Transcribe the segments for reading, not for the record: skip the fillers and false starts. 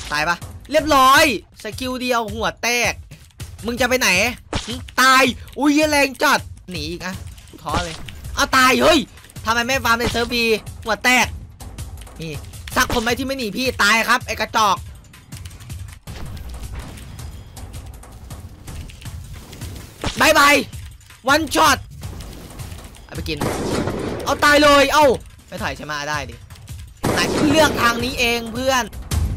ตายปะเรียบร้อยสกิลเดียวหัวแตกมึงจะไปไหนตายอุ้ยแรงจัดหนีอีกอะท้อเลยเอาตายเฮ้ยทำไมไม่ฟาร์มในเซิร์ฟบีหัวแตกนี่สักคนไหมที่ไม่หนีพี่ตายครับไอ้กระจอกบายบายวันช็อตเอาไปกินเอาตายเลยเอ้าไม่ถอยใช่ไหมได้ดิไหนเลือกทางนี้เองเพื่อน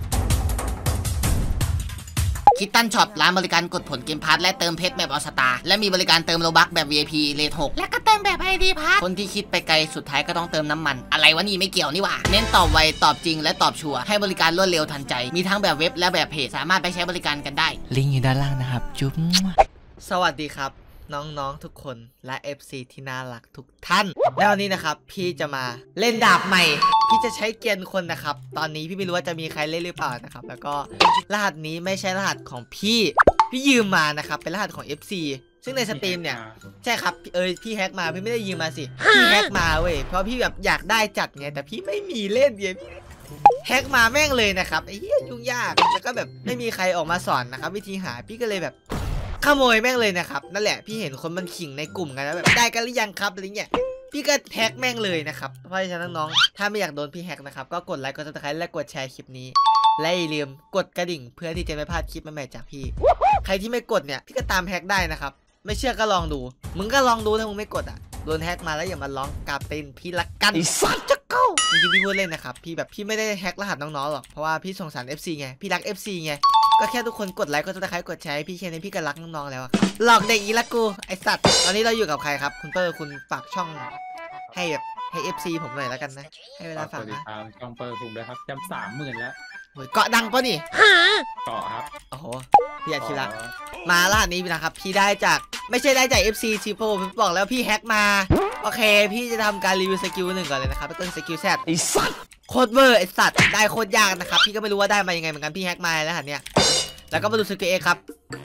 คิดตันช็อปร้านบริการกดผลเกมพาร์ทและเติมเพชรแบบออสตาและมีบริการเติมโลบัคแบบ VIP เรท 6และก็เติมแบบ ID พาร์ทคนที่คิดไปไกลสุดท้ายก็ต้องเติมน้ำมันอะไรวะนี่ไม่เกี่ยวนี่หว่าเน้นตอบไวตอบจริงและตอบชัวร์ให้บริการรวดเร็วทันใจมีทั้งแบบเว็บและแบบเพจสามารถไปใช้บริการกันได้ลิงก์อยู่ด้านล่างนะครับจุ๊บสวัสดีครับน้องๆทุกคนและ FC ที่น่ารักทุกท่านแล้ววันนี้นะครับพี่จะมาเล่นดาบใหม่พี่จะใช้เกียร์คนนะครับตอนนี้พี่ไม่รู้ว่าจะมีใครเล่นหรือเปล่านะครับแล้วก็รหัสนี้ไม่ใช่รหัสของพี่ยืมมานะครับเป็นรหัสของ FC ซึ่งในสตรีมเนี่ยใช่ครับพี่แฮกมาพี่ไม่ได้ยืมมาสิพี่แฮกมาเว้ยเพราะพี่แบบอยากได้จัดไงแต่พี่ไม่มีเล่นเกมแฮกมาแม่งเลยนะครับไอ้เหี้ยยุ่งยากแล้วก็แบบไม่มีใครออกมาสอนนะครับวิธีหาพี่ก็เลยแบบขโมยแม่งเลยนะครับนั่นแหละพี่เห็นคนมันขิงในกลุ่มกันแล้วแบบได้กันหรือยังครับอะไรเงี้ยพี่ก็แฮกแม่งเลยนะครับเพราะฉะนั้นน้องถ้าไม่อยากโดนพี่แฮกนะครับก็กดไลค์กดซับสไครต์และกดแชร์คลิปนี้และอย่าลืมกดกระดิ่งเพื่อที่จะไม่พลาดคลิปใหม่ๆจากพี่ใครที่ไม่กดเนี่ยพี่ก็ตามแฮกได้นะครับไม่เชื่อก็ลองดูมึงก็ลองดูถ้ามึงไม่กดอ่ะโดนแฮกมาแล้วอย่ามาร้องกาเป็นพี่ละกันสัตว์จะเก้าจริงๆพี่พูดเล่นนะครับพี่ไม่ได้แฮกรหัสน้องๆหรอกเพราะว่าพี่สงสาร FC ไงพี่รัก FC ไงก็แค่ทุกคนกดไลค์กดซับสไครต์กดแชร์พี่แค่นี้พี่ก็รักน้องๆแล้วครับหลอกเด็กอีละกูไอสัตว์ตอนนี้เราอยู่กับใครครับคุณเปอร์คุณฝากช่องให้แบบให้ FC ผมหน่อยแล้วกันนะให้เวลาฝากนะช่องเปอร์ถูกด้วยครับจำ30,000แล้วเกาะดังปะนี่เกาะครับโอ้โหพี่อาชีละมารหัสนี้นะครับพี่ได้จากไม่ใช่ได้จาก FC ชิโปผมบอกแล้วพี่แฮกมาโอเคพี่จะทำการรีวิวสกิล1ก่อนเลยนะครับแล้วก็สกิลแซดไอสัตว์โคตรเวอร์ไอสัตว์ได้โคตรยากนะครับพี่ก็ไม่รู้ว่าได้มายังไงเหมือนกันพี่แฮกมาแล้วหันเนี่ยแล้วก็มาดูสกิลเอครับ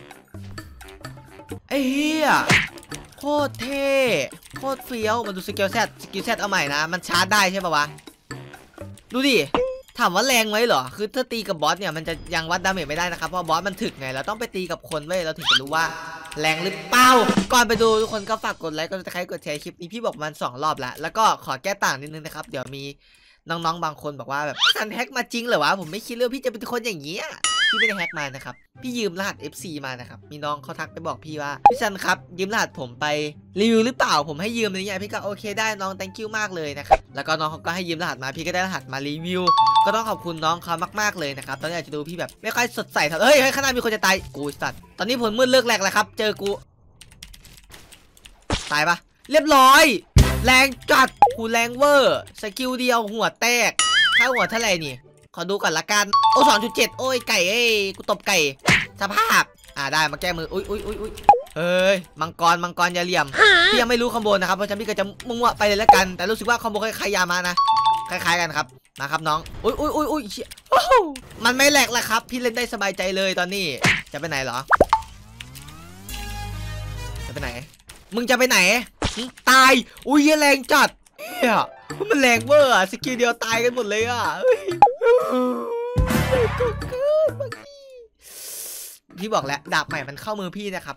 ไอ้เหี้ยโคตรเท่โคตรเฟี้ยวมาดูสกิลแซดเอาใหม่นะมันชาร์จได้ใช่ป่าวะดูดิถามว่าแรงไหมเหรอคือถ้าตีกับบอสเนี่ยมันจะยังวัดดาเมจไม่ได้นะครับเพราะบอสมันถึกไงเราต้องไปตีกับคนเว้ยเราถึงจะรู้ว่าแรงหรือเปล่าก่อนไปดูทุกคนก็ฝากกดไลค์กดซับสไครต์กดแชร์คลิปนี้พี่บอกมัน2 รอบแล้วก็ขอแก้ต่างนิดนึงนะครับเดี๋ยวมีน้องๆบางคนบอกว่าแบบซันแฮกมาจริงเหรอวะผมไม่คิดเลยพี่จะเป็นคนอย่างนี้พี่ไม่ได้แฮกมานะครับพี่ยืมรหัส FC มานะครับมีน้องเขาทักไปบอกพี่ว่าพี่ซันครับยืมรหัสผมไปรีวิวหรือเปล่าผมให้ยืมอะไรเงี้ยพี่ก็โอเคได้น้อง thank you มากเลยนะครับแล้วก็น้องเขาก็ให้ยืมรหัสมาพี่ก็ได้รหัสมารีวิวก็ต้องขอบคุณน้องเขามากๆเลยนะครับตอนนี้อาจจะดูพี่แบบไม่ค่อยสดใสเท่าเฮ้ยข้างหน้ามีคนจะตายกูสัตว์ตอนนี้ผลมืดเลิกแหลกแล้วครับเจอกูตายปะเรียบร้อยแรงจัดกูแรงเวอร์สกิลเดียวหัวแตกค่าหัวเท่าไหร่นี่ขอดูก่อนละกันโอ้ 2.7 โอ้ยไก่เอ้ยกูตบไก่สภาพได้มาแก้มืออุ้ยเฮ้ยมังกรอย่าเหลี่ยมพี่ยังไม่รู้คอมโบนะครับเพราะฉะนั้นพี่ก็จะมั่วๆไปเลยแล้วกันแต่รู้สึกว่าคอมโบคล้ายๆยามานะคล้ายๆกันครับมาครับน้องอุ้ยมันไม่แหลกแล้วครับพี่เล่นได้สบายใจเลยตอนนี้จะไปไหนเหรอจะไปไหนมึงจะไปไหนตายอุ้ยแรงจัดเนี่ยมันแรงเวอร์สกิลเดียวตายกันหมดเลยพี่บอกแล้วดาบใหม่มันเข้ามือพี่นะครับ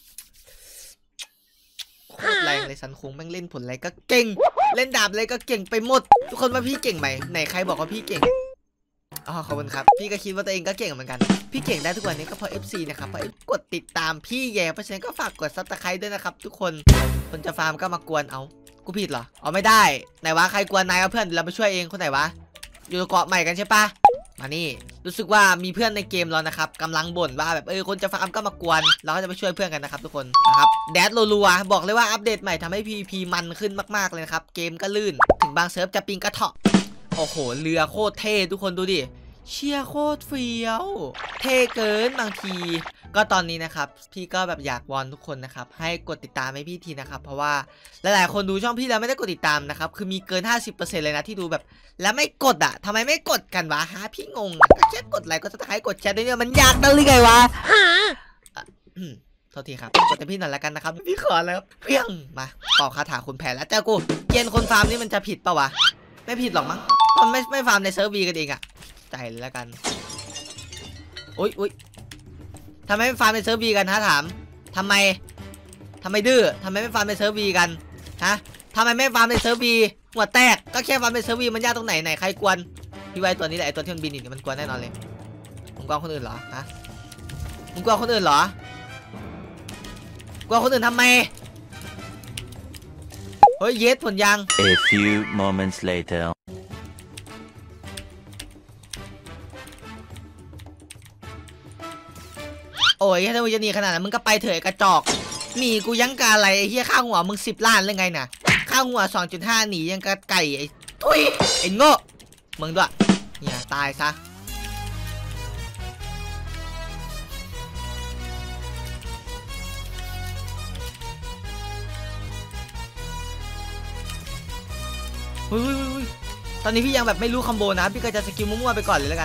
โคตรแรงเลยสันคงแม่งเล่นผลอะไรก็เก่งเล่นดาบอะไรก็เก่งไปหมดทุกคนว่าพี่เก่งไหมไหนใครบอกว่าพี่เก่งขอบคุณครับพี่ก็คิดว่าตัวเองก็เก่งเหมือนกันพี่เก่งได้ทุกวันนี้ก็เพราะ FC นะครับเพราะกดติดตามพี่แย่เพราะฉะนั้นก็ฝากกดซับสไครต์ด้วยนะครับทุกคนจะฟาร์มก็มากวนเอากูผิดเหรอไม่ได้ไหนวะใครกวนนายเพื่อนเราไปช่วยเองคนไหนวะอยู่เกาะใหม่กันใช่ปะมานี่รู้สึกว่ามีเพื่อนในเกมเรานะครับกำลังบ่นว่าแบบคนจะฟาร์มก็มากวนเราก็จะไปช่วยเพื่อนกันนะครับทุกคนนะครับแดดรัวๆบอกเลยว่าอัปเดตใหม่ทำให้ PVP มันขึ้นมากๆเลยครับเกมก็ลื่นถึงบางเซิร์ฟจะปิงกระเถาะโอ้โหเรือโคตรเท่ทุกคนดูดิเชี่ยโคตรเฟี้ยวเท่เกินบางทีก็ตอนนี้นะครับพี่ก็แบบอยากวอนทุกคนนะครับให้กดติดตามให้พี่ทีนะครับเพราะว่าหลายๆคนดูช่องพี่แล้วไม่ได้กดติดตามนะครับคือมีเกิน 50% เลยนะที่ดูแบบแล้วไม่กดทำไมไม่กดกันวะพี่งงก็แค่กดไลค์ก็จะให้กดแชร์ด้วยเนี่ยมันยากนักหรือไงวะโทษทีครับกดแต่พี่หน่อยละกันนะครับพี่ขอแล้วเพียงมาต่อคาถาคุณแผนแล้วเจ้ากูเกณฑ์คนฟาร์มนี่มันจะผิดปะวะไม่ผิดหรอกมั้งมันไม่ฟาร์มในเซิร์ฟวีกันเองใจแล้วกันอุ๊ยทำไมไม่ฟาร์มในเซิร์ฟวีกันฮะถามทำไมดื้อทำไมไม่ฟาร์มในเซิร์ฟวีกันฮะทำไมไม่ฟาร์มในเซิร์ฟวีหัวแตกก็แค่ฟาร์มในเซิร์ฟวีมันยากตรงไหนใครกวนพี่ไว้ตัวนี้แหละไอตัวที่มันบินอยู่มันกวนแน่นอนเลยมึงกลัวคนอื่นเหรอฮะมึงกลัวคนอื่นเหรอกลัวคนอื่นทำไมเฮ้ยเย็ดผลยัง A few moments later. โอ้ยถ้ามึงจะหนีขนาดนั้นมึงก็ไปเถอะกระจอกหนีกูยังกะอะไรไอ้เหี้ยค่าหัวมึง10 ล้านเลยไงน่ะค่าหัว 2.5 หนียังกะไก่ไอ้ทุยไอ้โง่มึงด้วยเนี่ยตายซะเฮ้ยตอนนี้พี่ยังแบบไม่รู้คอมโบนะพี่ก็จะสกิลมั่วๆไปก่อนเลยแล้วกัน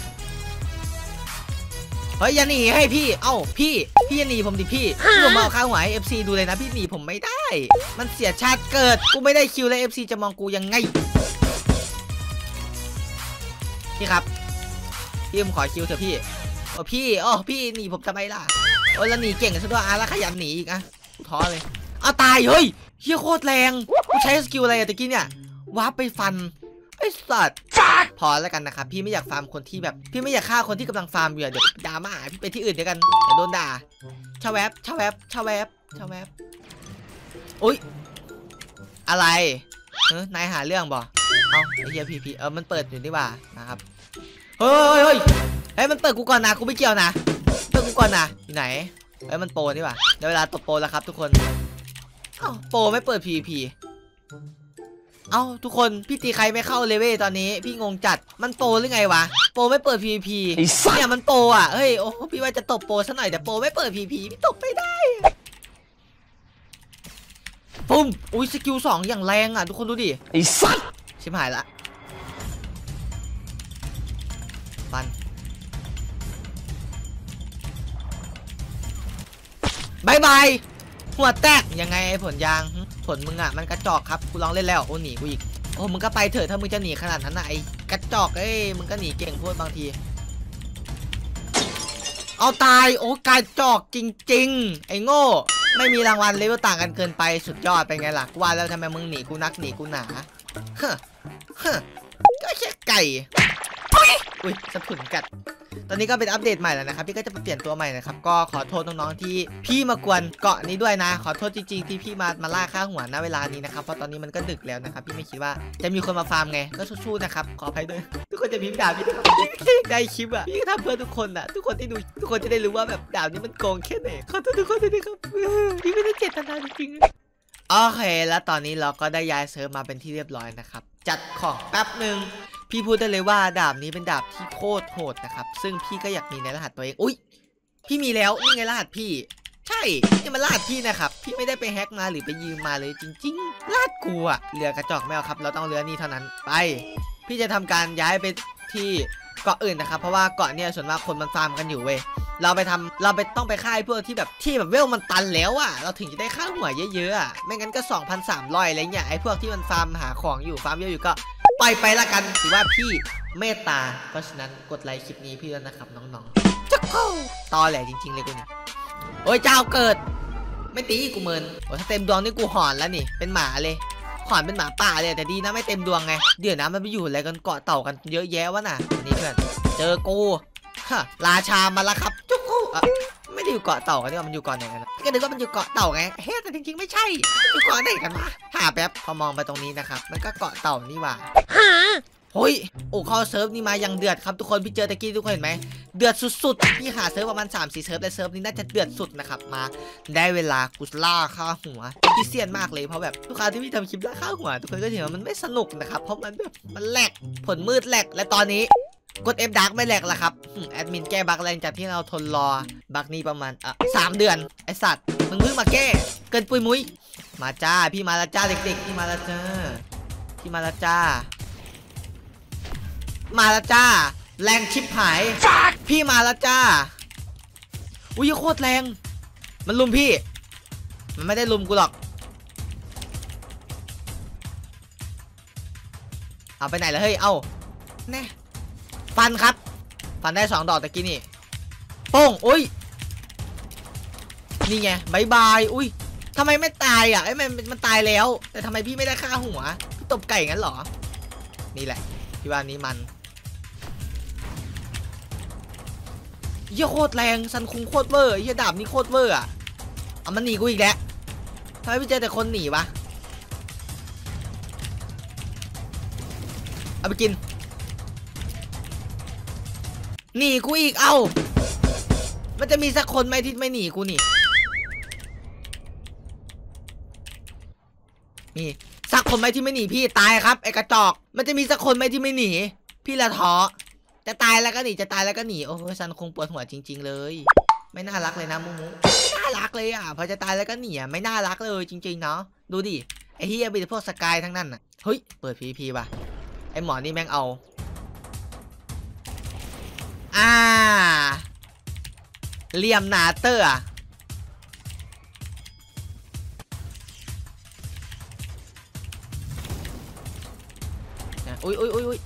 เฮ้ยอย่าหนีให้พี่เอ้าพี่อย่าหนีผมดิพี่ผมเอาข้าวหัวให้ FC ดูเลยนะพี่หนีผมไม่ได้มันเสียชาติเกิดกูไม่ได้คิวแล้ว FC จะมองกูยังไงพี่ครับพี่ผมขอคิวเถอะพี่โอ้พี่หนีผมทำไมล่ะโอ้แล้วหนีเก่งซะด้วยแล้วขยันหนีอีกอะท้อเลยเอาตายเฮ้ยเฮียโคตรแรงกูใช้สกิลอะไรตะกี้เนี่ยวาร์ปไปฟันไอ้สัตว์พอแล้วกันนะครับพี่ไม่อยากฟาร์มคนที่แบบพี่ไม่อยากฆ่าคนที่กำลังฟาร์มอยู่เดี๋ยวดราม่าพี่ไปที่อื่นเดี๋ยวกันเดี๋ยวโดนด่าชาแวบอุ้ยอะไรนายหาเรื่องบ่เอาไอ้เหี้ยพี่มันเปิดอยู่นี่ว่านะครับเฮ้ยมันเปิดกูก่อนนะกูไม่เกี่ยวนะเปิดกูก่อนนะอยู่ไหนมันโปรนี่ว่าเดี๋ยวเวลาตบโปรแล้วครับทุกคนเอ้าโปรไม่เปิด PVPเอ้าทุกคนพี่ตีใครไม่เข้าเลเวลตอนนี้พี่งงจัดมันโปรหรือไงวะโปรไม่เปิด PVP เนี่ยมันโปรอ่ะเฮ้ยโอ้พี่ว่าจะตบโปรซะหน่อยแต่โปรไม่เปิด PVP พี่ตบไม่ได้ปุ้มอุ้ยสกิล2อย่างแรงอ่ะทุกคนดูดิไอ้สัสชิบหายละปันบายหัวแตกยังไงไอ้ผลยางผลมึงอ่ะมันกระจอกครับกูลองเล่นแล้วโอ้หนีกูอีกโอ้มึงก็ไปเถอะถ้ามึงจะหนีขนาดนั้นนะไอ้กระจอกมึงก็หนีเก่งพูดบางทีเอาตายโอ้กระจอกจริงๆไอ้โง่ไม่มีรางวัลเลเวลต่างกันเกินไปสุดยอดเป็นไงล่ะกูว่าแล้วทำไมมึงหนีกูนักหนีกูหนาก็แค่ไก่อุ้ยสะถุนกัดตอนนี้ก็เป็นอัปเดตใหม่แล้วนะครับพี่ก็จะเปลี่ยนตัวใหม่นะครับก็ขอโทษน้องๆที่พี่มากวนเกาะนี้ด้วยนะขอโทษจริงๆที่พี่มาล่าค่าหัวณเวลานี้นะครับเพราะตอนนี้มันก็ดึกแล้วนะครับพี่ไม่คิดว่าจะมีคนมาฟาร์มไงก็สู้ๆนะครับขออภัยด้วยทุกคนจะพิมพ์ด่าพี่ได้คลิปอ่ะพี่ทำเพื่อทุกคนอ่ะทุกคนที่ดูทุกคนจะได้รู้ว่าแบบด่านี้มันโกงแค่ไหนขอโทษทุกคนด้วยครับพี่ไม่ได้เจตนาจริงๆโอเคแล้วตอนนี้เราก็ได้ย้ายเซิร์ฟมาเป็นที่เรียบร้อยนะครับจัดของแป๊บหนึ่งพี่พูดได้เลยว่าดาบนี้เป็นดาบที่โคตรโหดนะครับซึ่งพี่ก็อยากมีในรหัสตัวเองอุ๊ยพี่มีแล้วนี่ไงรหัสพี่ใช่นี่มันรหัสพี่นะครับพี่ไม่ได้ไปแฮกมาหรือไปยืมมาเลยจริงๆรหัสกูอะเรือกระจอกไม่เอาครับเราต้องเรือนี่เท่านั้นไปพี่จะทำการย้ายไปที่เกาะอื่นนะครับเพราะว่าเกาะเนี่ยส่วนมากคนมันฟาร์มกันอยู่เว้ยเราไปต้องไปฆ่าพวกที่แบบเวลมันตันแล้วอะเราถึงจะได้ค่าหัวเยอะๆอะไม่งั้นก็ 2,300 อะไรเงี้ยไอ้พวกที่มันฟาร์มหาของอยู่ฟาร์มเยอะอยู่ก็ปล่อยไปละกันถือว่าพี่เมตตาเพราะฉะนั้นกดไลค์คลิปนี้พี่แล้วนะครับน้องๆจักเข้าตอแหลจริงๆเลยกูนี่โอ้ยเจ้าเกิดไม่ตีกูเมินโอ้ถ้าเต็มดวงนี่กูหอนแล้วนี่เป็นหมาเลยหอนเป็นหมาป่าเลยแต่ดีนะไม่เต็มดวงไงเดี๋ยวนะมันไปอยู่อะไรกันเกาะเต่ากันเยอะแยะวะน่ะนี่เพื่อนเจอกูราชามาแล้วครับจุ๊กไม่ได้อยู่เกาะเต่ากันนี่มันอยู่เกาะไหนกันนะก็นึกว่ามันอยู่เกาะเต่าไงเฮ้ยแต่จริงๆไม่ใช่อยู่เกาะไหนกันวะหาแป๊บพอมองไปตรงนี้นะครับมันก็เกาะเต่านี่หว่าเฮ้ยโอ้เข้าเซิร์ฟนี่มายังเดือดครับทุกคนพี่เจอตะกี้ทุกคนเห็นไหมเดือดสุดๆพี่หาเซิร์ฟประมาณ 3-4 เซิร์ฟแต่เซิร์ฟนี้น่าจะเดือดสุดนะครับมาได้เวลากุสล่าค่าหัวพี่เซียนมากเลยเพราะแบบทุกครั้งที่พี่ทำคลิปล่าค่าหัวทุกคนก็เห็นว่ามันไม่สนุกนะครับเพราะมันแบบมันแหลกผลมืดแหลกและตอนนี้กด F Dark ไม่แหลกละครับแอดมินแก้บั๊กแรงจากที่เราทนรอบั๊กนี้ประมาณ3 เดือนไอสัตว์มึงเพิ่งมาแก้เกินปุยมุ้ยมาจ้าพี่มาแล้วจ้าเด็กๆพี่มาแล้วจ้าพี่มาแล้วจ้ามาแล้วจ้าแรงชิบหายพี่มาแล้วจ้าอุ้ยโคตรแรงมันลุมพี่มันไม่ได้ลุมกูหรอกเอาไปไหนแล้วเฮ้ยเอ้าแน่ฟันครับฟันได้2 ดอกตะกี้นี่โป้งอุ้ยนี่ไงบายบายอุ้ยทำไมไม่ตายอ่ะไอ้มันตายแล้วแต่ทำไมพี่ไม่ได้ฆ่าหัวพี่ตบไก่งั้นเหรอนี่แหละพี่ว่านี้มันเหี้ยโคตรแรงซันคุงโคตรเวอร์เหี้ยดาบนี้โคตรเวอร์อ่ะเอามันหนีกูอีกแล้วทำไมพี่เจอแต่คนหนีวะเอาไปกินหนีกูอีกเอ้ามันจะมีสักคนไหมที่ไม่หนีกูนี่มีสักคนไหมที่ไม่หนีพี่ตายครับไอ้กระจอกมันจะมีสักคนไหมที่ไม่หนีพี่ละท้อจะตายแล้วก็หนีจะตายแล้วก็หนีโอ้โหซันคงปวดหัวจริงๆเลยไม่น่ารักเลยนะมุ้งไม่น่ารักเลยอ่ะพอจะตายแล้วก็หนีอ่ะไม่น่ารักเลยจริงๆเนาะดูดิไอ้เฮียเป็นพวกสกายทั้งนั้นอ่ะเฮ้ยเปิด PVP ป่ะไอ้หมอนี่แม่งเอาเหลี่ยมหนาเตอร์อะอุ้ย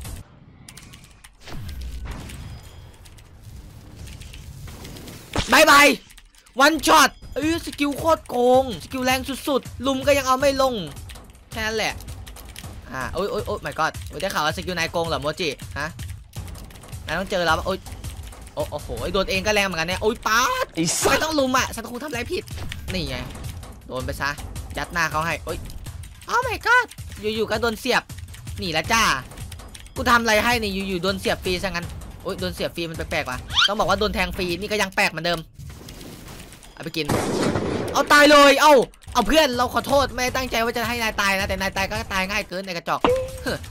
บายบายวันช็อตสกิลโคตรโกงสกิลแรงสุดๆลุมก็ยังเอาไม่ลงแค่นั้นแหละโอ้ย my god ได้ข่าวว่าสกิลนายโกงเหรอโมจิฮะนายต้องเจอแล้วโอ้ยโอ้โหโดนเองก็แรงเหมือนกันเนี่ยโอ้ยป๊าดไม่ต้องลุมอ่ะซันคูทำอะไรผิดนี่ไงโดนไปซะยัดหน้าเขาให้โอ้ยอ้าว my god อยู่ๆก็โดนเสียบหนีละจ้ากูทำอะไรให้นี่อยู่ๆโดนเสียบฟรีซะงั้นโอ้ยโดนเสียบฟรีมันแปลกๆว่ะต้องบอกว่าโดนแทงฟรีนี่ก็ยังแปลกเหมือนเดิมเอาไปกินเอาตายเลยเอาเพื่อนเราขอโทษไม่ตั้งใจว่าจะให้นายตายนะแต่นายตายก็ตายง่ายเกินในกระจอกเฮ้ย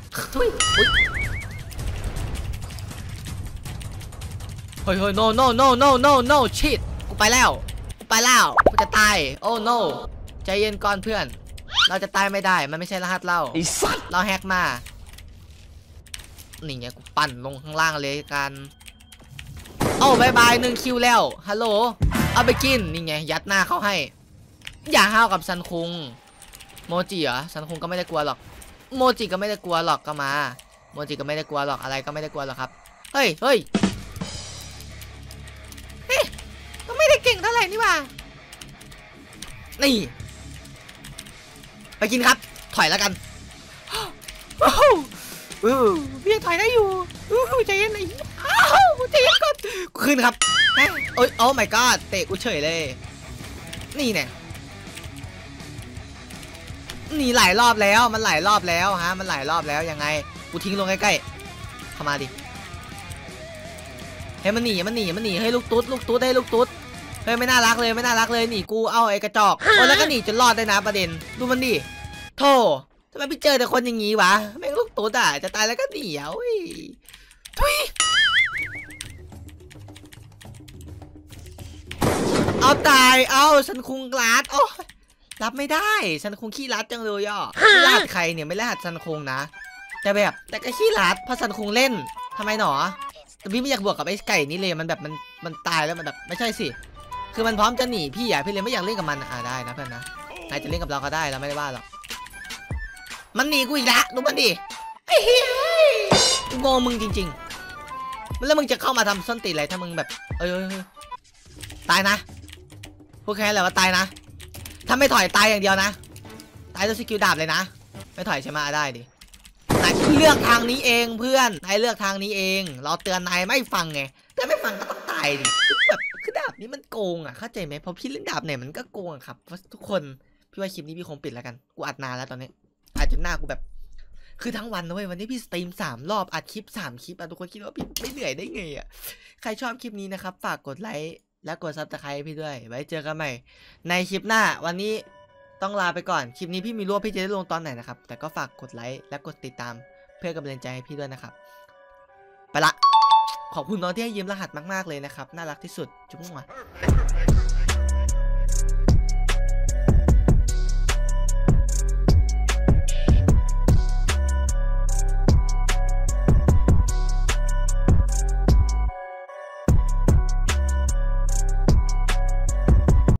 no shit กูไปแล้วกูจะตายโอ้ no ใจเย็นก่อนเพื่อนเราจะตายไม่ได้มันไม่ใช่รหัสเราแฮกมานี่ไงกูปั่นลงข้างล่างเลยกันบายบาย1 คิวแล้วฮัลโหลเอาไปกินนี่ไงยัดหน้าเขาให้อย่าห้าวกับซันคุงโมจิเหรอซันคุงก็ไม่ได้กลัวหรอกโมจิก็ไม่ได้กลัวหรอกก็มาโมจิก็ไม่ได้กลัวหรอกอะไรก็ไม่ได้กลัวหรอกครับเฮ้ยก็ไม่ได้เก่งเท่าไหร่นี่ว่านี่ไปกินครับถอยแล้วกันพี่ถอยได้อยู่ใจเย็นหน่อยใจเย็นก่อนขึ้นครับโอ้ยโอ้ my god เตะกูเฉยเลยนี่เนี่ยหนีหลายรอบแล้วมันหลายรอบแล้วฮะมันหลายรอบแล้วยังไงกูทิ้งลงใกล้ๆเข้ามาดิเฮ้ยมันหนีให้ลูกตุ๊ดให้ลูกตุ๊ดเฮ้ยไม่น่ารักเลยหนีกูเอาไอ้กระจอกโอ้แล้วก็หนีจนรอดได้นะประเด็นดูมันดิโธ่ทำไมพี่เจอแต่คนอย่างงี้วะแม่งลูกตุ๊ดอ่ะจะตายแล้วก็หนีทุยเอาตายฉันคุงรัดรับไม่ได้ฉันคุงขี้รัดจังเลยรัดใครเนี่ยไม่รัดฉันคุงนะแต่ก็ขี้รัดเพราะฉันคุงเล่นทำไมหนอแต่พี่ไม่อยากบวกกับไอ้ไก่นี่เลยมันแบบมันตายแล้วมันแบบไม่ใช่สิคือมันพร้อมจะหนีพี่พี่เลยไม่อยากเล่นกับมันได้นะเพื่อนนะนายจะเล่นกับเราก็ได้เราไม่ได้ว่าหรอกมันหนีกูอีกแล้วดูมันดิไอ้เฮ้ยกูงงมึงจริงๆแล้วมึงจะเข้ามาทำส้นตีอะไรถ้ามึงแบบตายนะพูดแค่นั้นแหละว่าตายนะถ้าไม่ถอยตายอย่างเดียวนะตายด้วยสกิลดาบเลยนะไม่ถอยใช่ไหมได้ดินายเลือกทางนี้เองเพื่อนนายเลือกทางนี้เองเราเตือนนายไม่ฟังไงแต่ไม่ฟังก็ต้องตายดิแบบคือดาบนี้มันโกงเข้าใจไหมพอพี่เล่นดาบไหนมันก็โกงครับเพราะทุกคนพี่ว่าคลิปนี้พี่คงปิดแล้วกันกูอัดนานแล้วตอนนี้อาจจะหน้ากูแบบคือทั้งวันนะเว้ยวันนี้พี่สตรีม3 รอบอัดคลิป3 คลิปทุกคนคิดว่าพี่ไม่เหนื่อยได้ไงใครชอบคลิปนี้นะครับฝากกดไลค์และกดซับสไครต์พี่ด้วยไว้เจอกันใหม่ในคลิปหน้าวันนี้ต้องลาไปก่อนคลิปนี้พี่มีรู้ว่าพี่จะได้ลงตอนไหนนะครับแต่ก็ฝากกดไลค์และกดติดตามเพื่อกำลังใจให้พี่ด้วยนะครับไปละขอบคุณน้องที่ให้ยืมรหัสมากๆเลยนะครับน่ารักที่สุดจุ๊บมั่ว